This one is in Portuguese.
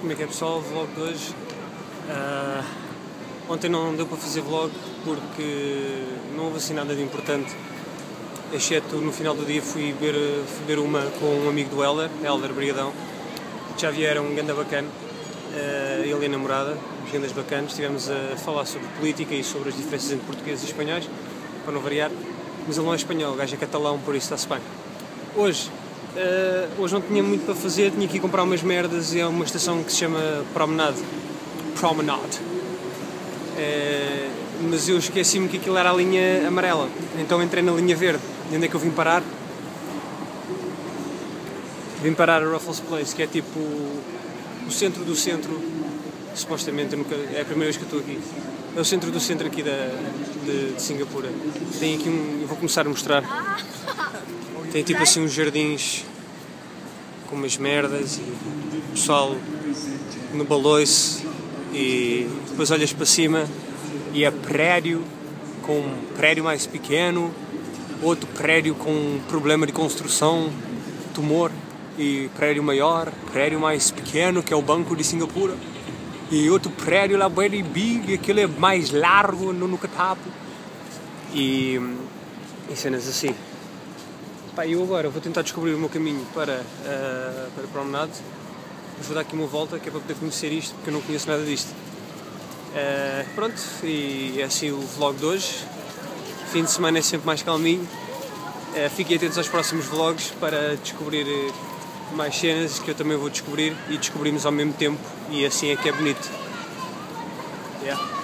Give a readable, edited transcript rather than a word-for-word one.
como é que é pessoal? Vlog de hoje. Ontem não deu para fazer vlog porque não houve assim nada de importante, exceto no final do dia fui beber uma com um amigo do Helder Brigadão. Já vieram um ganda bacana, ele e a namorada, uns gandas bacanas. Estivemos a falar sobre política e sobre as diferenças entre portugueses e espanhóis, para não variar, mas ele não é espanhol, o gajo é catalão, por isso está-se bem. Hoje não tinha muito para fazer, tinha que ir comprar umas merdas e é uma estação que se chama Promenade. Mas eu esqueci-me que aquilo era a linha amarela, então entrei na linha verde. E onde é que eu vim parar? Vim parar a Raffles Place, que é tipo o centro do centro, supostamente, é a primeira vez que eu estou aqui. É o centro do centro aqui de Singapura. Tem aqui eu vou começar a mostrar. Tem tipo assim uns jardins com umas merdas e o pessoal no baloiço, e depois olhas para cima e é prédio, com um prédio mais pequeno, outro prédio com um problema de construção, tumor, e prédio maior, prédio mais pequeno, que é o Banco de Singapura, e outro prédio lá very big, aquele é mais largo, nunca tapo, e cenas assim. Pá, eu agora vou tentar descobrir o meu caminho para a Promenade. Vou dar aqui uma volta, que é para poder conhecer isto, porque eu não conheço nada disto. Pronto, e é assim o vlog de hoje. Fim de semana é sempre mais calminho. Fiquem atentos aos próximos vlogs para descobrir mais cenas que eu também vou descobrir, e descobrimos ao mesmo tempo, e assim é que é bonito. Yeah.